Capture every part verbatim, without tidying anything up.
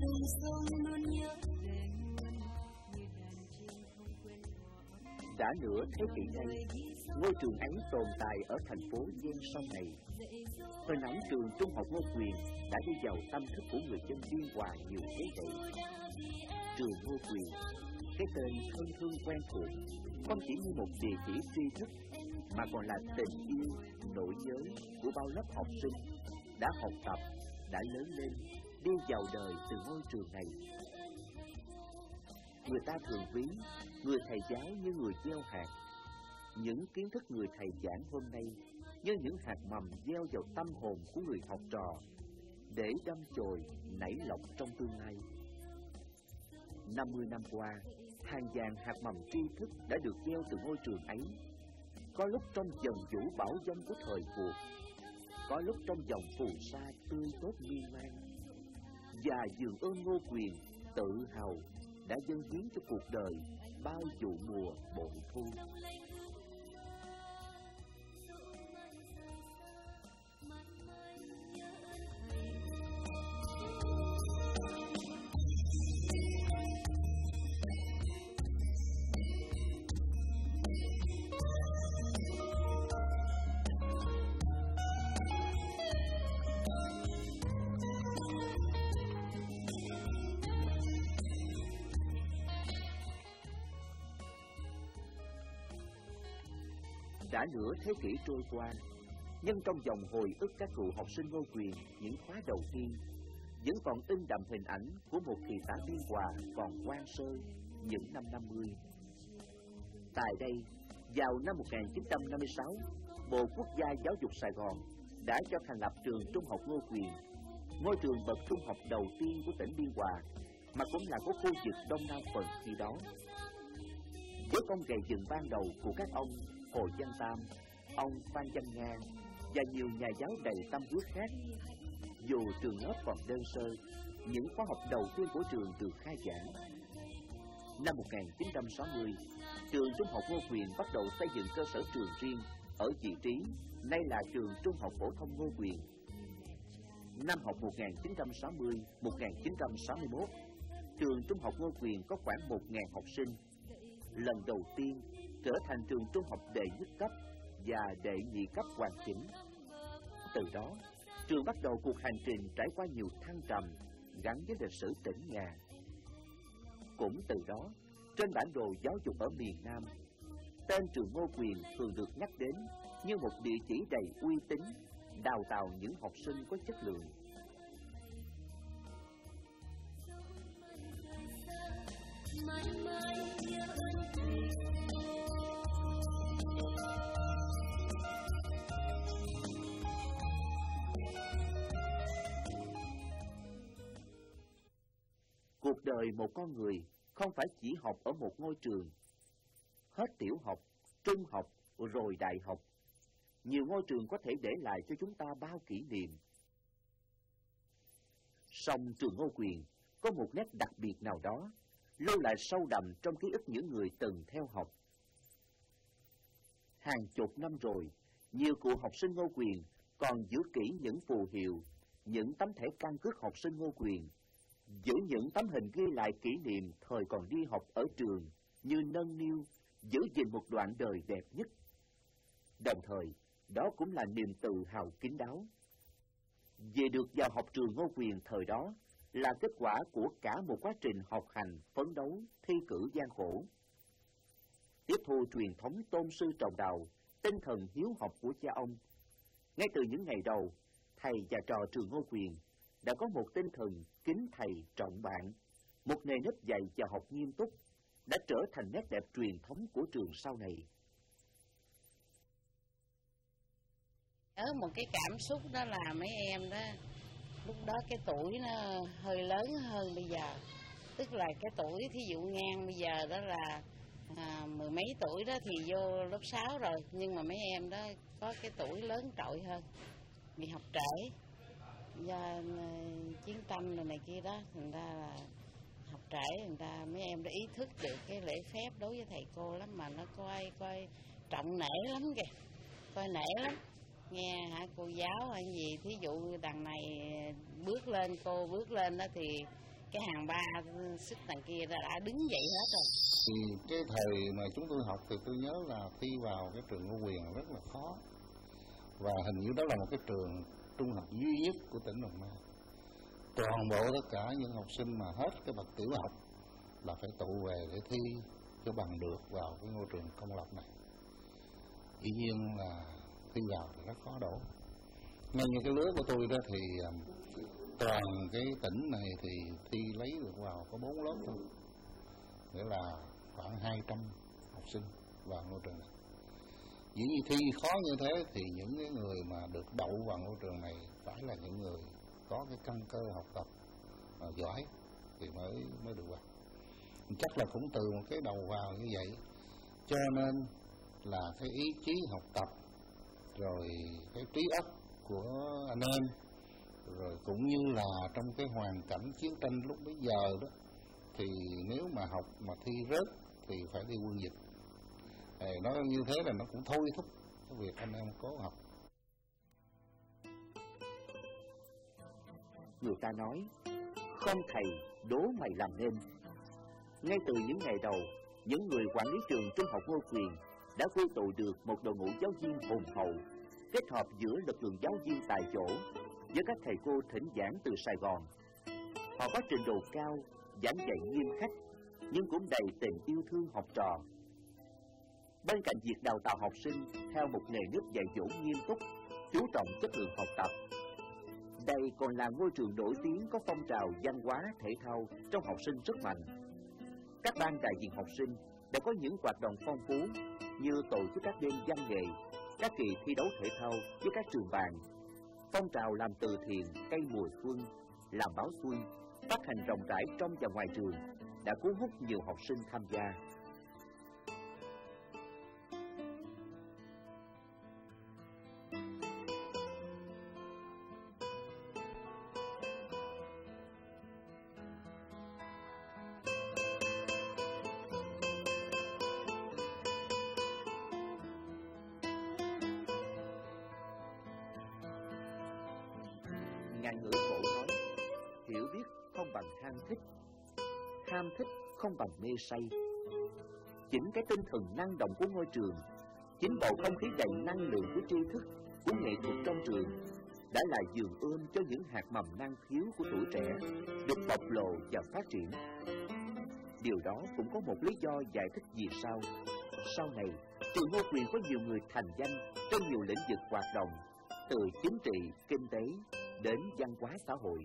Đã nửa thế kỷ nay, ngôi trường ấy tồn tại ở thành phố ven sông này. Hình ảnh trường Trung học Ngô Quyền đã đi vào tâm thức của người dân Biên Hòa nhiều thế hệ. Trường Ngô Quyền, cái tên thân thương quen thuộc, không chỉ như một địa chỉ tri thức, mà còn là tình yêu, nỗi nhớ của bao lớp học sinh đã học tập, đã lớn lên, đi vào đời từ ngôi trường này. Người ta thường ví người thầy giáo như người gieo hạt. Những kiến thức người thầy giảng hôm nay như những hạt mầm gieo vào tâm hồn của người học trò, để đâm chồi nảy lộc trong tương lai. năm mươi năm qua, hàng vạn hạt mầm tri thức đã được gieo từ ngôi trường ấy. Có lúc trong dòng vũ bão dông của thời cuộc, có lúc trong dòng phù sa tươi tốt miên man. Và dường ơn Ngô Quyền tự hào đã dâng hiến cho cuộc đời bao vụ mùa bội thu. Đã nửa thế kỷ trôi qua, nhưng trong dòng hồi ức các cựu học sinh Ngô Quyền những khóa đầu tiên vẫn còn in đậm hình ảnh của một thị xã Biên Hòa còn hoang sơ những năm năm mươi. Tại đây, vào năm một nghìn chín trăm năm mươi sáu, Bộ Quốc gia Giáo dục Sài Gòn đã cho thành lập trường Trung học Ngô Quyền, ngôi trường bậc trung học đầu tiên của tỉnh Biên Hòa, mà cũng là của khu vực Đông Nam phần khi đó. Với công gầy dựng ban đầu của các ông Hồ Văn Tam, ông Phan Văn Nga và nhiều nhà giáo đầy tâm huyết khác, dù trường lớp còn đơn sơ, những khóa học đầu tiên của trường được khai giảng. Năm một nghìn chín trăm sáu mươi, trường Trung học Ngô Quyền bắt đầu xây dựng cơ sở trường riêng ở vị trí nay là trường Trung học phổ thông Ngô Quyền. Năm học một nghìn chín trăm sáu mươi đến một nghìn chín trăm sáu mươi mốt, trường Trung học Ngô Quyền có khoảng một nghìn học sinh, lần đầu tiên trở thành trường trung học đệ nhất cấp và đệ nhị cấp hoàn chỉnh. Từ đó, trường bắt đầu cuộc hành trình trải qua nhiều thăng trầm gắn với lịch sử tỉnh nhà. Cũng từ đó, trên bản đồ giáo dục ở miền Nam, tên trường Ngô Quyền thường được nhắc đến như một địa chỉ đầy uy tín, đào tạo những học sinh có chất lượng. Cuộc đời một con người không phải chỉ học ở một ngôi trường. Hết tiểu học, trung học, rồi đại học, nhiều ngôi trường có thể để lại cho chúng ta bao kỷ niệm. Song trường Ngô Quyền có một nét đặc biệt nào đó, lưu lại sâu đậm trong ký ức những người từng theo học. Hàng chục năm rồi, nhiều cựu học sinh Ngô Quyền còn giữ kỹ những phù hiệu, những tấm thẻ căn cước học sinh Ngô Quyền, giữ những tấm hình ghi lại kỷ niệm thời còn đi học ở trường như nâng niu, giữ gìn một đoạn đời đẹp nhất. Đồng thời, đó cũng là niềm tự hào kín đáo. Về được vào học trường Ngô Quyền thời đó là kết quả của cả một quá trình học hành, phấn đấu, thi cử gian khổ. Tiếp thu truyền thống tôn sư trọng đạo, tinh thần hiếu học của cha ông. Ngay từ những ngày đầu, thầy và trò trường Ngô Quyền đã có một tinh thần kính thầy trọng bạn, một nề nếp dạy và học nghiêm túc, đã trở thành nét đẹp truyền thống của trường sau này. Ở một cái cảm xúc đó là mấy em đó, lúc đó cái tuổi nó hơi lớn hơn bây giờ. Tức là cái tuổi thí dụ ngang bây giờ đó là à, mười mấy tuổi đó thì vô lớp sáu rồi. Nhưng mà mấy em đó có cái tuổi lớn trội hơn, bị học trễ do chiến tranh này, này kia đó, thành ra là học trễ, người ta mấy em đã ý thức được cái lễ phép đối với thầy cô lắm, mà nó coi coi trọng nể lắm kìa, coi nể lắm. Nghe hả cô giáo hay gì, thí dụ đằng này bước lên, cô bước lên đó thì cái hàng ba xích đằng kia đã, đã đứng dậy hết rồi. Thì cái thời mà chúng tôi học thì tôi nhớ là thi vào cái trường Ngô Quyền rất là khó, và hình như đó là một cái trường trung học duy nhất của tỉnh Đồng Nai. Toàn bộ tất cả những học sinh mà hết cái bậc tiểu học là phải tụ về để thi cho bằng được vào cái ngôi trường công lập này. Dĩ nhiên là thi vào thì rất khó đổ. Ngay như cái lứa của tôi đó thì toàn cái tỉnh này thì thi lấy được vào có bốn lớp thôi, nghĩa là khoảng hai trăm học sinh vào ngôi trường này. Dĩ nhiên thi khó như thế thì những cái người mà được đậu vào ngôi trường này phải là những người có cái căn cơ học tập uh, giỏi thì mới mới được vào. Chắc là cũng từ một cái đầu vào như vậy, cho nên là cái ý chí học tập, rồi cái trí óc của anh em, rồi cũng như là trong cái hoàn cảnh chiến tranh lúc bấy giờ đó, thì nếu mà học mà thi rớt thì phải đi quân dịch. Thì nó như thế là nó cũng thôi thúc cái việc anh em cố học. Người ta nói không thầy đố mày làm nên. Ngay từ những ngày đầu, những người quản lý trường trung học Ngô Quyền đã quy tụ được một đội ngũ giáo viên hùng hậu, kết hợp giữa lực lượng giáo viên tại chỗ với các thầy cô thỉnh giảng từ Sài Gòn. Họ có trình độ cao, giảng dạy nghiêm khắc, nhưng cũng đầy tình yêu thương học trò. Bên cạnh việc đào tạo học sinh theo một nề nếp dạy dỗ nghiêm túc, chú trọng chất lượng học tập, đây còn là ngôi trường nổi tiếng có phong trào văn hóa thể thao trong học sinh rất mạnh. Các ban đại diện học sinh đã có những hoạt động phong phú như tổ chức các đêm văn nghệ, các kỳ thi đấu thể thao với các trường bạn, phong trào làm từ thiện cây mùa xuân, làm báo xuân, phát hành rộng rãi trong và ngoài trường đã cuốn hút nhiều học sinh tham gia. Ngạn ngữ cổ nói, hiểu biết không bằng ham thích, ham thích không bằng mê say. Chính cái tinh thần năng động của ngôi trường, chính bầu không khí đầy năng lượng của tri thức, của nghệ thuật trong trường đã là giường ươm cho những hạt mầm năng khiếu của tuổi trẻ được bộc lộ và phát triển. Điều đó cũng có một lý do giải thích vì sao sau này trường Ngô Quyền có nhiều người thành danh trong nhiều lĩnh vực hoạt động, từ chính trị, kinh tế đến văn hóa xã hội.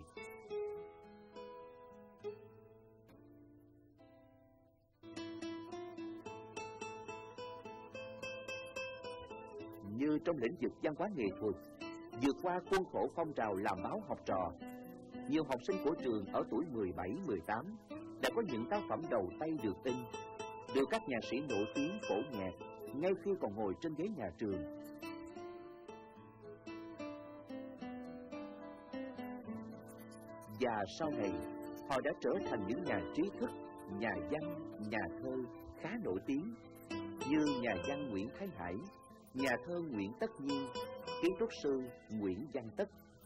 Như trong lĩnh vực văn hóa nghệ thuật, vượt qua khuôn khổ phong trào làm báo học trò, nhiều học sinh của trường ở tuổi mười bảy, mười tám đã có những tác phẩm đầu tay được in, được các nhạc sĩ nổi tiếng phổ nhạc ngay khi còn ngồi trên ghế nhà trường. Và sau này, họ đã trở thành những nhà trí thức, nhà văn, nhà thơ khá nổi tiếng, như nhà văn Nguyễn Thái Hải, nhà thơ Nguyễn Tất Nhiên, kiến trúc sư Nguyễn Văn Tất.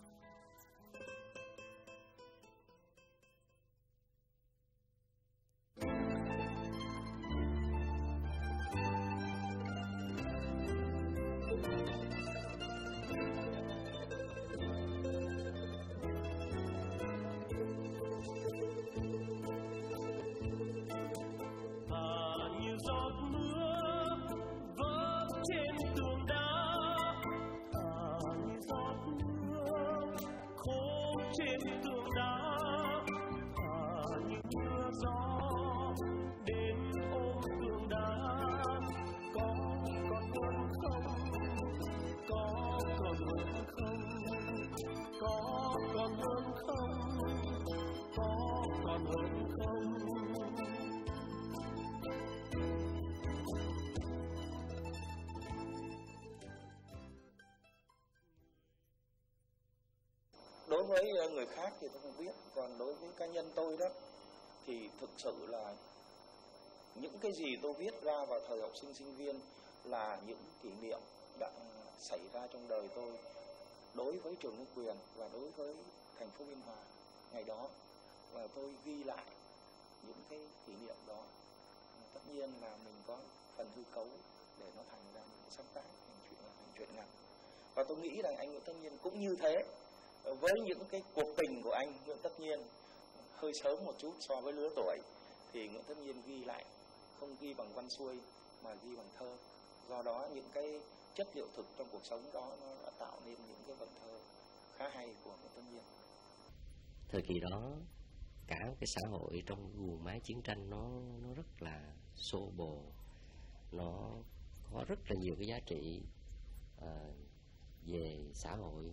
Đối với người khác thì tôi không biết, còn đối với cá nhân tôi đó thì thực sự là những cái gì tôi viết ra vào thời học sinh sinh viên là những kỷ niệm đã xảy ra trong đời tôi đối với trường Ngô Quyền và đối với thành phố Biên Hòa ngày đó. và tôi ghi lại những cái kỷ niệm đó. Tất nhiên là mình có phần hư cấu để nó thành ra những sáng tác, thành chuyện thành chuyện ngắn. Và tôi nghĩ rằng anh Nguyễn Tất Nhiên cũng như thế. Với những cái cuộc tình của anh Nguyễn Tất Nhiên hơi sớm một chút so với lứa tuổi, thì Nguyễn Tất Nhiên ghi lại, không ghi bằng văn xuôi mà ghi bằng thơ. Do đó những cái chất liệu thực trong cuộc sống đó nó đã tạo nên những cái vần thơ khá hay của Nguyễn Tất Nhiên. Thời kỳ đó, cả cái xã hội trong guồng máy chiến tranh nó nó rất là xô bồ, nó có rất là nhiều cái giá trị uh, về xã hội,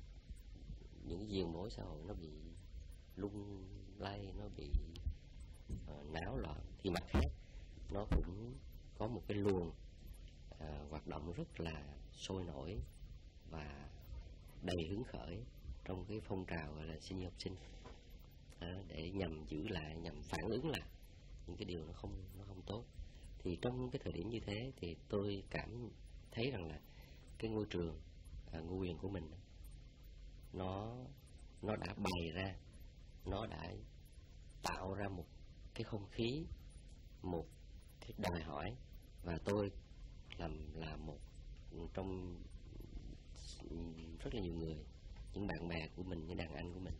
những cái diền mối xã hội nó bị lung lay, nó bị uh, náo loạn. Thì mặt khác nó cũng có một cái luồng uh, hoạt động rất là sôi nổi và đầy hứng khởi trong cái phong trào gọi là sinh viên học sinh, à, để nhằm giữ lại, nhằm phản ứng lại những cái điều nó không nó không tốt. Thì trong cái thời điểm như thế thì tôi cảm thấy rằng là cái ngôi trường à, Ngô Quyền của mình nó nó đã bày ra, nó đã tạo ra một cái không khí, một cái đòi hỏi, và tôi làm là một trong rất là nhiều người, những bạn bè của mình, những đàn anh của mình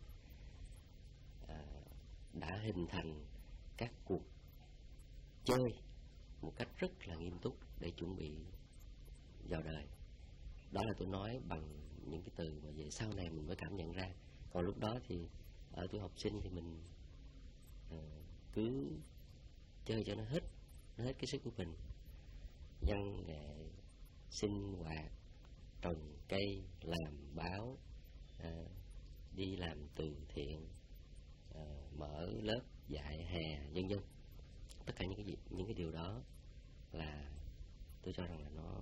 à, đã hình thành các cuộc chơi một cách rất là nghiêm túc để chuẩn bị vào đời. Đó là tôi nói bằng những cái từ mà về sau này mình mới cảm nhận ra. Còn lúc đó thì ở tuổi học sinh thì mình à, cứ chơi cho nó hết, nó hết cái sức của mình, văn nghệ, sinh hoạt, trồng cây, làm báo, à, đi làm từ thiện, à, mở lớp dạy hè, vân vân. Tất cả những cái gì, những cái điều đó là tôi cho rằng là nó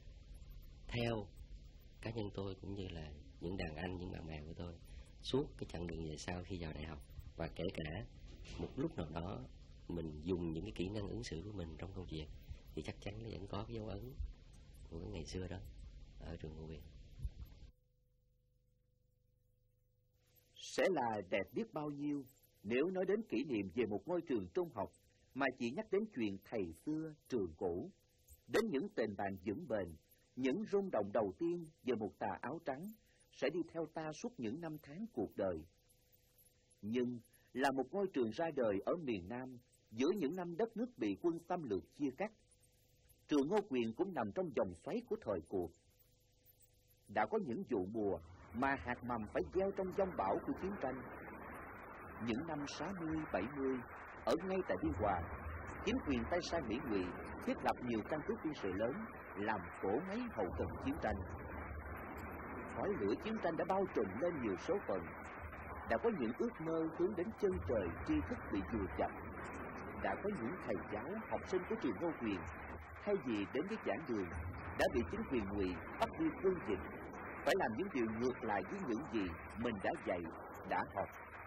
theo cá nhân tôi cũng như là những đàn anh, những bạn bè của tôi suốt cái chặng đường về sau khi vào đại học, và kể cả một lúc nào đó mình dùng những cái kỹ năng ứng xử của mình trong công việc thì chắc chắn nó vẫn có cái dấu ấn của cái ngày xưa đó ở trường Ngô Quyền. Sẽ là đẹp biết bao nhiêu nếu nói đến kỷ niệm về một ngôi trường trung học mà chỉ nhắc đến chuyện thầy xưa trường cũ, đến những tình bạn vững bền, những rung động đầu tiên về một tà áo trắng sẽ đi theo ta suốt những năm tháng cuộc đời. Nhưng là một ngôi trường ra đời ở miền Nam giữa những năm đất nước bị quân xâm lược chia cắt, trường Ngô Quyền cũng nằm trong vòng xoáy của thời cuộc. Đã có những vụ mùa mà hạt mầm phải gieo trong giông bão của chiến tranh. Những năm sáu mươi, bảy mươi, ở ngay tại Biên Hòa, chính quyền tay sai Mỹ Ngụy thiết lập nhiều căn cứ quân sự lớn làm cỗ máy hậu cần chiến tranh. Khói lửa chiến tranh đã bao trùm lên nhiều số phận. Đã có những ước mơ hướng đến chân trời tri thức bị dùi dập. Đã có những thầy giáo, học sinh của trường Ngô Quyền thay vì đến với giảng đường đã bị chính quyền Ngụy bắt đi phương dịch, phải làm những điều ngược lại với những gì mình đã dạy, đã học.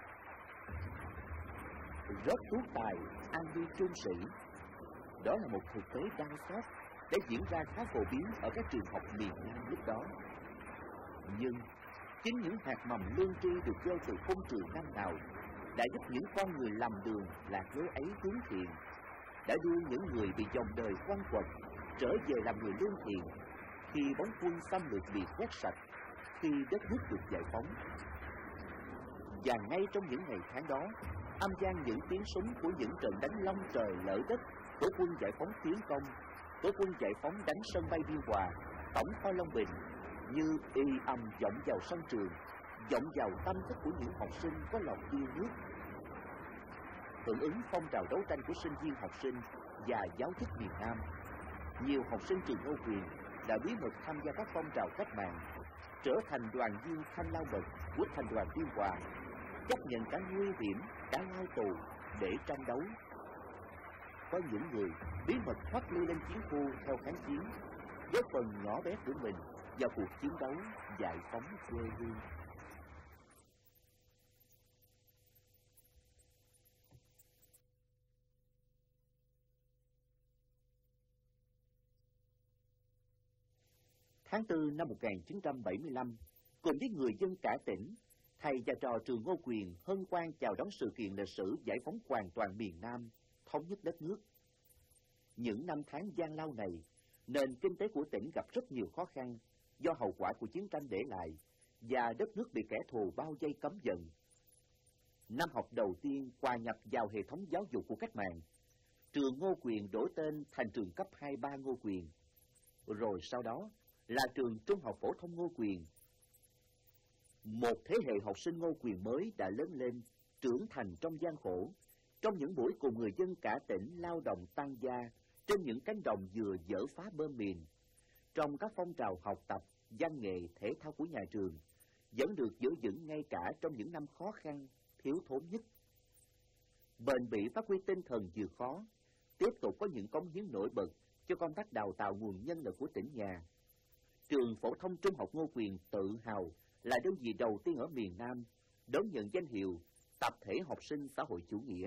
Rớt tú tài, an đi trung sĩ, đó là một thực tế đau xót đã diễn ra khá phổ biến ở các trường học miền Nam lúc đó. Nhưng chính những hạt mầm lương tri được gieo từ khung trường năm nào đã giúp những con người lầm đường lạc lối ấy hướng thiện, đã đưa những người bị dòng đời quăng quật trở về làm người lương thiện khi bóng quân xâm lược bị quét sạch, khi đất nước được giải phóng. Và ngay trong những ngày tháng đó, âm vang những tiếng súng của những trận đánh long trời lở đất của quân giải phóng tiến công, của quân giải phóng đánh sân bay Biên Hòa, tổng kho Long Bình, như y âm vọng vào sân trường, vọng vào tâm thức của những học sinh có lòng yêu nước. Hưởng ứng phong trào đấu tranh của sinh viên học sinh và giáo chức miền Nam, nhiều học sinh trường Ngô Quyền đã bí mật tham gia các phong trào cách mạng, trở thành đoàn viên thanh lao động của thành đoàn Biên Hòa, chấp nhận cả nguy hiểm, cả lao tù để tranh đấu. Có những người bí mật thoát ly lên chiến khu theo kháng chiến, góp phần nhỏ bé của mình vào cuộc chiến đấu giải phóng quê hương. Tháng tư năm một nghìn chín trăm bảy mươi lăm, cùng với người dân cả tỉnh Thầy và trò trường Ngô Quyền hân hoan chào đón sự kiện lịch sử giải phóng hoàn toàn miền Nam, thống nhất đất nước. Những năm tháng gian lao này, nền kinh tế của tỉnh gặp rất nhiều khó khăn do hậu quả của chiến tranh để lại, và đất nước bị kẻ thù bao vây cấm vận. Năm học đầu tiên hòa nhập vào hệ thống giáo dục của cách mạng, trường Ngô Quyền đổi tên thành trường cấp hai ba Ngô Quyền, rồi sau đó là trường Trung học phổ thông Ngô Quyền. Một thế hệ học sinh Ngô Quyền mới đã lớn lên, trưởng thành trong gian khổ, trong những buổi cùng người dân cả tỉnh lao động tăng gia trên những cánh đồng vừa dỡ phá bơm mìn, trong các phong trào học tập, văn nghệ, thể thao của nhà trường, vẫn được giữ vững ngay cả trong những năm khó khăn, thiếu thốn nhất. Bền bỉ phát huy tinh thần vừa khó, tiếp tục có những cống hiến nổi bật cho công tác đào tạo nguồn nhân lực của tỉnh nhà. Trường phổ thông trung học Ngô Quyền tự hào là đơn vị đầu tiên ở miền Nam đón nhận danh hiệu tập thể học sinh xã hội chủ nghĩa.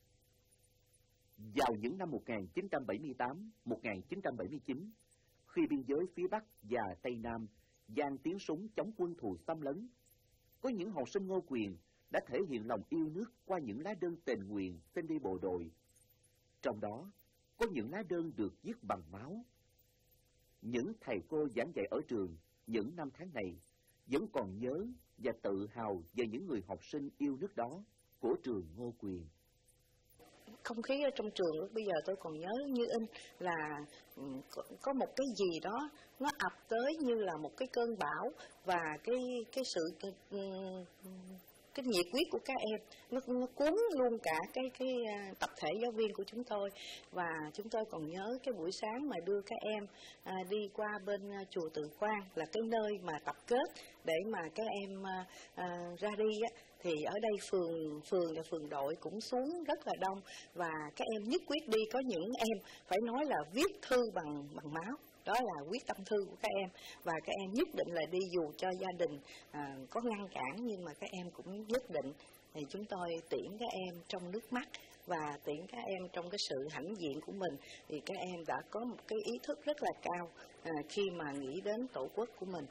Vào những năm một nghìn chín trăm bảy mươi tám, một nghìn chín trăm bảy mươi chín, khi biên giới phía Bắc và Tây Nam vang tiếng súng chống quân thù xâm lấn, có những học sinh Ngô Quyền đã thể hiện lòng yêu nước qua những lá đơn tình nguyện xin đi bộ đội. Trong đó, có những lá đơn được viết bằng máu. Những thầy cô giảng dạy ở trường những năm tháng này vẫn còn nhớ và tự hào về những người học sinh yêu nước đó của trường Ngô Quyền. Không khí ở trong trường lúc bây giờ tôi còn nhớ như in là có một cái gì đó nó ập tới như là một cái cơn bão, và cái cái sự cái, cái nhiệt huyết của các em nó, nó cuốn luôn cả cái cái tập thể giáo viên của chúng tôi. Và chúng tôi còn nhớ cái buổi sáng mà đưa các em à, đi qua bên chùa Từ Quang, là cái nơi mà tập kết để mà các em à, à, ra đi á. Thì ở đây phường phường và phường đội cũng xuống rất là đông, và các em nhất quyết đi. Có những em phải nói là viết thư bằng bằng máu, đó là quyết tâm thư của các em, và các em nhất định là đi dù cho gia đình à, có ngăn cản, nhưng mà các em cũng nhất định. Thì chúng tôi tiễn các em trong nước mắt và tiễn các em trong cái sự hãnh diện của mình, thì các em đã có một cái ý thức rất là cao à, khi mà nghĩ đến tổ quốc của mình.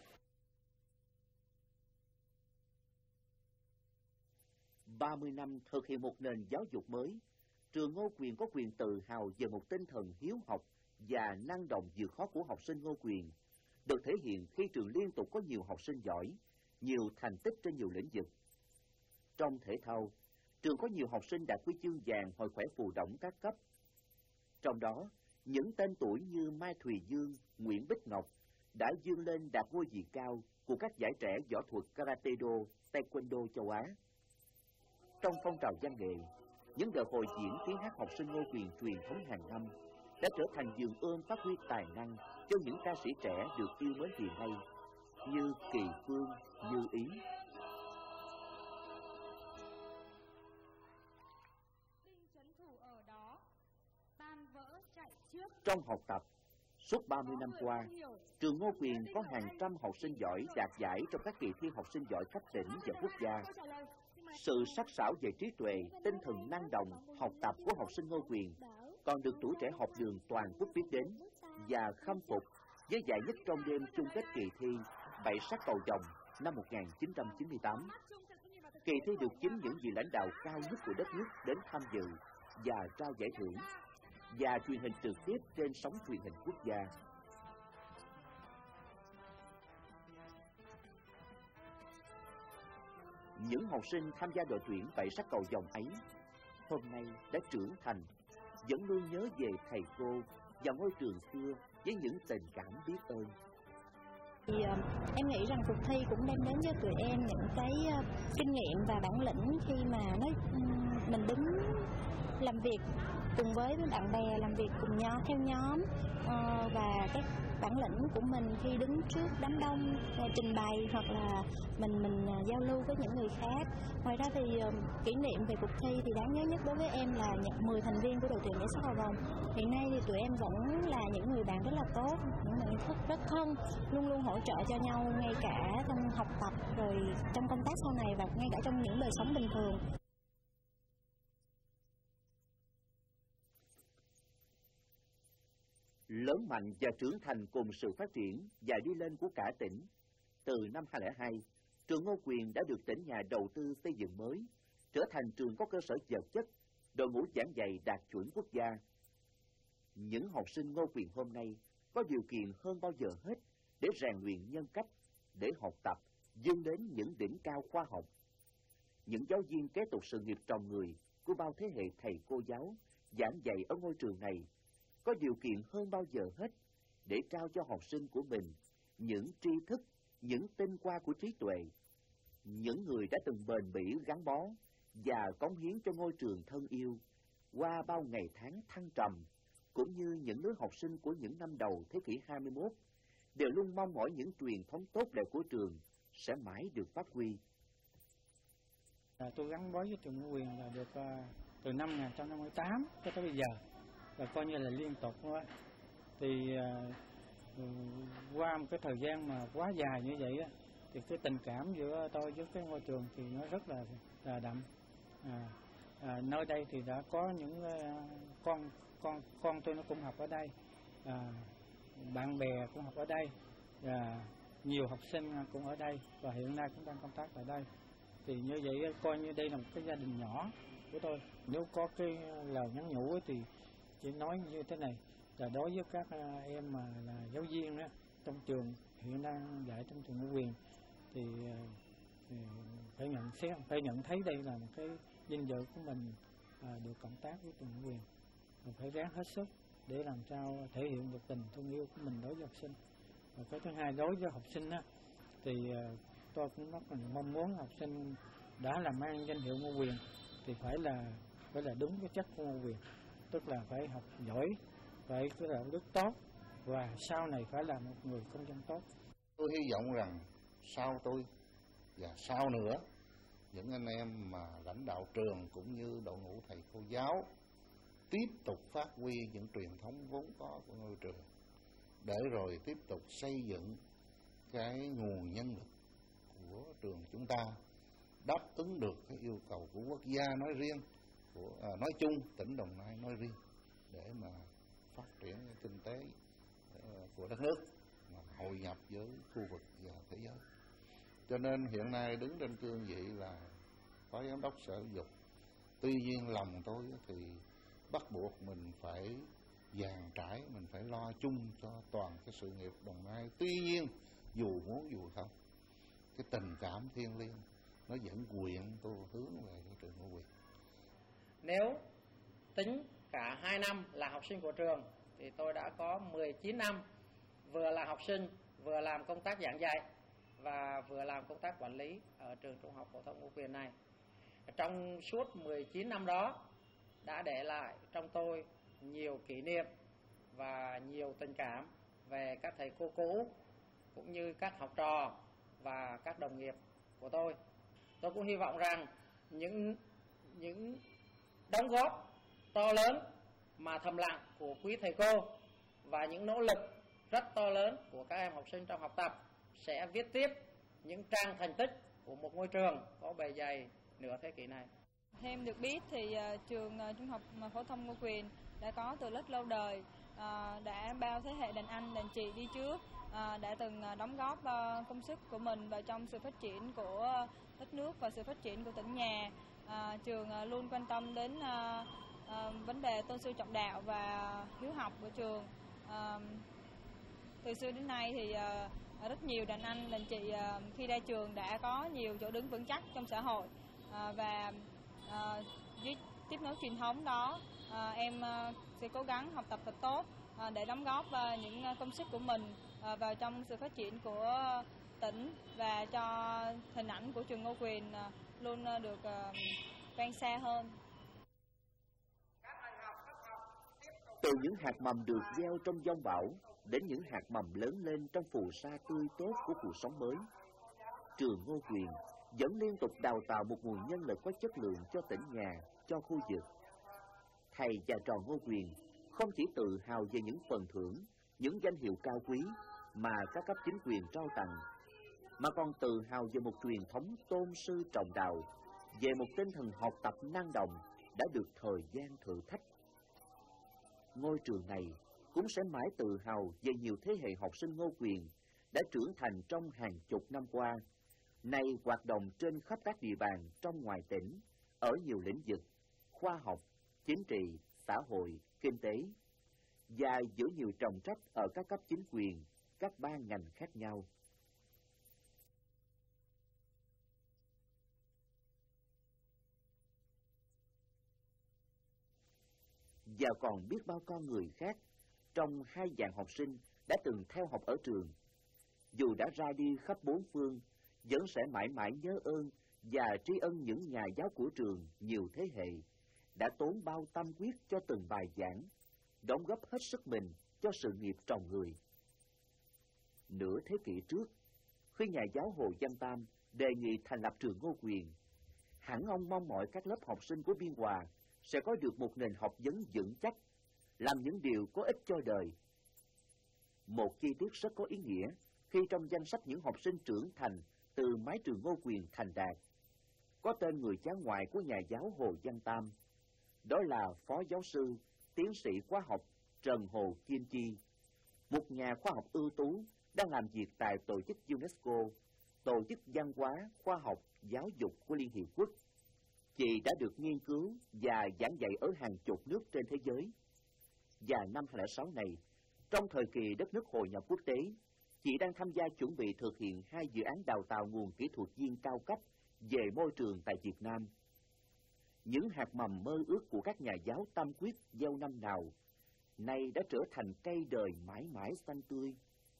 ba mươi năm thực hiện một nền giáo dục mới, trường Ngô Quyền có quyền tự hào về một tinh thần hiếu học và năng động vượt khó của học sinh Ngô Quyền, được thể hiện khi trường liên tục có nhiều học sinh giỏi, nhiều thành tích trên nhiều lĩnh vực. Trong thể thao, trường có nhiều học sinh đạt huy chương vàng Hội khỏe phù đổng các cấp. Trong đó, những tên tuổi như Mai Thùy Dương, Nguyễn Bích Ngọc đã vươn lên đạt ngôi vị cao của các giải trẻ võ thuật Karate-do, Taekwondo châu Á. Trong phong trào văn nghệ, những đợt hội diễn tiếng hát học sinh Ngô Quyền truyền thống hàng năm đã trở thành vườn ươm phát huy tài năng cho những ca sĩ trẻ được yêu mến hiện nay như Kỳ Phương, Như Ý. Trong học tập, suốt ba mươi năm qua, trường Ngô Quyền có hàng trăm học sinh giỏi đạt giải trong các kỳ thi học sinh giỏi cấp tỉnh và quốc gia. Sự sắc sảo về trí tuệ, tinh thần năng động, học tập của học sinh Ngô Quyền còn được tuổi trẻ học đường toàn quốc biết đến và khâm phục với giải nhất trong đêm chung kết kỳ thi Bảy Sắc Cầu Vồng năm một nghìn chín trăm chín mươi tám. Kỳ thi được chính những vị lãnh đạo cao nhất của đất nước đến tham dự và trao giải thưởng, và truyền hình trực tiếp trên sóng truyền hình quốc gia. Những học sinh tham gia đội tuyển Bảy Sắc Cầu Vồng ấy hôm nay đã trưởng thành, vẫn luôn nhớ về thầy cô và ngôi trường xưa với những tình cảm biết ơn. Thì uh, em nghĩ rằng cuộc thi cũng đem đến cho tụi em những cái uh, kinh nghiệm và bản lĩnh khi mà nó um, mình đứng làm việc cùng với bạn bè, làm việc cùng nhau theo nhóm, uh, và cái bản lĩnh của mình khi đứng trước đám đông uh, trình bày, hoặc là mình mình uh, giao lưu với những người khác. Ngoài ra thì uh, kỷ niệm về cuộc thi thì đáng nhớ nhất đối với em là nhận mười thành viên của đội tuyển Bảy Sắc Cầu Vồng. Hiện nay thì tụi em vẫn là những người bạn rất là tốt, những người rất, rất thân, luôn luôn hỗ trợ cho nhau ngay cả trong học tập, rồi trong công tác sau này, và ngay cả trong những đời sống bình thường. Lớn mạnh và trưởng thành cùng sự phát triển và đi lên của cả tỉnh. Từ năm hai không không hai, trường Ngô Quyền đã được tỉnh nhà đầu tư xây dựng mới, trở thành trường có cơ sở vật chất, đội ngũ giảng dạy đạt chuẩn quốc gia. Những học sinh Ngô Quyền hôm nay có điều kiện hơn bao giờ hết để rèn luyện nhân cách, để học tập, vươn đến những đỉnh cao khoa học. Những giáo viên kế tục sự nghiệp trồng người của bao thế hệ thầy cô giáo giảng dạy ở ngôi trường này có điều kiện hơn bao giờ hết để trao cho học sinh của mình những tri thức, những tinh hoa của trí tuệ. Những người đã từng bền bỉ gắn bó và cống hiến cho ngôi trường thân yêu qua bao ngày tháng thăng trầm, cũng như những đứa học sinh của những năm đầu thế kỷ hai mươi mốt, đều luôn mong mỏi những truyền thống tốt đẹp của trường sẽ mãi được phát huy. À, tôi gắn bó với trường Ngô Quyền là được uh, từ năm một nghìn chín trăm năm mươi tám cho tới bây giờ, và coi như là liên tục thôi. Thì uh, qua một cái thời gian mà quá dài như vậy á, thì cái tình cảm giữa tôi với cái ngôi trường thì nó rất là, là đậm. À, à, nơi đây thì đã có những uh, con con con tôi nó cũng học ở đây, à, bạn bè cũng học ở đây, và nhiều học sinh cũng ở đây, và hiện nay cũng đang công tác tại đây. Thì như vậy coi như đây là một cái gia đình nhỏ của tôi. Nếu có cái lời nhắn nhủ thì chỉ nói như thế này, là đối với các em mà là giáo viên đó, trong trường hiện đang dạy trong trường Ngô Quyền thì, thì phải nhận xét, phải nhận thấy đây là một cái vinh dự của mình à, được cộng tác với trường Ngô Quyền, và phải ráng hết sức để làm sao thể hiện được tình thương yêu của mình đối với học sinh. Và cái thứ hai, đối với học sinh á, thì tôi cũng rất là mong muốn học sinh đã làm ăn danh hiệu Ngô Quyền thì phải là phải là đúng cái chất của Ngô Quyền, tức là phải học giỏi, phải có đạo đức tốt, và sau này phải là một người công dân tốt. Tôi hy vọng rằng sau tôi và sau nữa, những anh em mà lãnh đạo trường cũng như đội ngũ thầy cô giáo tiếp tục phát huy những truyền thống vốn có của ngôi trường, để rồi tiếp tục xây dựng cái nguồn nhân lực của trường chúng ta đáp ứng được cái yêu cầu của quốc gia nói riêng, của à, nói chung tỉnh Đồng Nai nói riêng, để mà phát triển cái kinh tế uh, của đất nước, mà hội nhập với khu vực và thế giới. Cho nên hiện nay đứng trên cương vị là phó giám đốc sở giáo dục. Tuy nhiên lòng tôi thì bắt buộc mình phải dàn trải, mình phải lo chung cho toàn cái sự nghiệp Đồng Nai. Tuy nhiên dù muốn dù không, cái tình cảm thiêng liêng nó vẫn quyện tôi hướng về cái trường Ngô Quyền. Nếu tính cả hai năm là học sinh của trường thì tôi đã có mười chín năm vừa là học sinh, vừa làm công tác giảng dạy và vừa làm công tác quản lý ở trường Trung học phổ thông Ngô Quyền này. Trong suốt mười chín năm đó đã để lại trong tôi nhiều kỷ niệm và nhiều tình cảm về các thầy cô cũ cũng như các học trò và các đồng nghiệp của tôi. Tôi cũng hy vọng rằng những những đóng góp to lớn mà thầm lặng của quý thầy cô và những nỗ lực rất to lớn của các em học sinh trong học tập sẽ viết tiếp những trang thành tích của một ngôi trường có bề dày nửa thế kỷ này. Theo em được biết thì uh, trường uh, Trung học phổ thông Ngô Quyền đã có từ rất lâu đời, uh, đã bao thế hệ đàn anh, đàn chị đi trước, uh, đã từng uh, đóng góp uh, công sức của mình vào trong sự phát triển của uh, đất nước và sự phát triển của tỉnh nhà. Uh, trường uh, luôn quan tâm đến uh, uh, vấn đề tôn sư trọng đạo và hiếu học của trường. Uh, từ xưa đến nay thì uh, rất nhiều đàn anh, đàn chị uh, khi ra trường đã có nhiều chỗ đứng vững chắc trong xã hội, uh, và uh, với tiếp nối truyền thống đó, uh, em uh, sẽ cố gắng học tập thật tốt uh, để đóng góp uh, những công sức của mình uh, vào trong sự phát triển của tỉnh, và cho hình ảnh của trường Ngô Quyền uh, luôn uh, được uh, vang xa hơn. Từ những hạt mầm được gieo trong giông bão đến những hạt mầm lớn lên trong phù sa tươi tốt của cuộc sống mới, trường Ngô Quyền vẫn liên tục đào tạo một nguồn nhân lực có chất lượng cho tỉnh nhà, cho khu vực. Thầy và trò Ngô Quyền không chỉ tự hào về những phần thưởng, những danh hiệu cao quý mà các cấp chính quyền trao tặng, mà còn tự hào về một truyền thống tôn sư trọng đạo, về một tinh thần học tập năng động đã được thời gian thử thách. Ngôi trường này cũng sẽ mãi tự hào về nhiều thế hệ học sinh Ngô Quyền đã trưởng thành trong hàng chục năm qua, nay hoạt động trên khắp các địa bàn trong ngoài tỉnh, ở nhiều lĩnh vực, khoa học, chính trị, xã hội, kinh tế, và giữ nhiều trọng trách ở các cấp chính quyền, các ban ngành khác nhau. Và còn biết bao con người khác trong hai dạng học sinh đã từng theo học ở trường, dù đã ra đi khắp bốn phương, vẫn sẽ mãi mãi nhớ ơn và tri ân những nhà giáo của trường nhiều thế hệ đã tốn bao tâm huyết cho từng bài giảng, đóng góp hết sức mình cho sự nghiệp trồng người. Nửa thế kỷ trước, khi nhà giáo Hồ Văn Tam đề nghị thành lập trường Ngô Quyền, hẳn ông mong mỏi các lớp học sinh của Biên Hòa sẽ có được một nền học vấn vững chắc, làm những điều có ích cho đời. Một chi tiết rất có ý nghĩa khi trong danh sách những học sinh trưởng thành từ mái trường Ngô Quyền thành đạt, có tên người cháu ngoại của nhà giáo Hồ Văn Tam, đó là Phó Giáo sư, Tiến sĩ khoa học Trần Hồ Kim Chi, một nhà khoa học ưu tú đang làm việc tại tổ chức UNESCO, tổ chức văn hóa, khoa học, giáo dục của Liên Hiệp Quốc. Chị đã được nghiên cứu và giảng dạy ở hàng chục nước trên thế giới. Và năm hai không không sáu này, trong thời kỳ đất nước hội nhập quốc tế, chị đang tham gia chuẩn bị thực hiện hai dự án đào tạo nguồn kỹ thuật viên cao cấp về môi trường tại Việt Nam. Những hạt mầm mơ ước của các nhà giáo tâm quyết gieo năm nào, nay đã trở thành cây đời mãi mãi xanh tươi.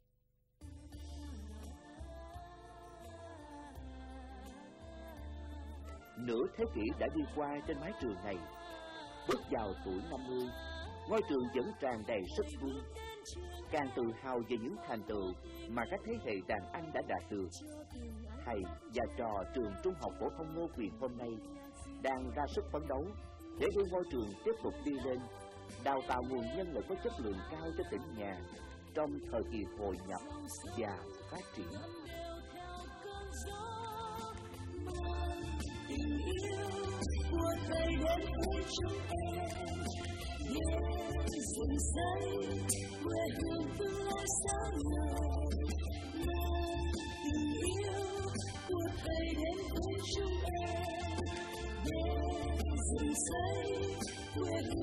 Nửa thế kỷ đã đi qua trên mái trường này. Bước vào tuổi năm mươi, ngôi trường vẫn tràn đầy sức vui, càng tự hào về những thành tựu mà các thế hệ đàn anh đã đạt được. Thầy và trò trường Trung học phổ thông Ngô Quyền hôm nay đang ra sức phấn đấu để đưa ngôi trường tiếp tục đi lên, đào tạo nguồn nhân lực có chất lượng cao cho tỉnh nhà trong thời kỳ hội nhập và phát triển. Tình yêu của thầy đến với chúng em, yeah, rừng xanh quê hương tương lai sáng ngời. Tình yêu của thầy đến với chúng em, yeah, rừng xanh quê hương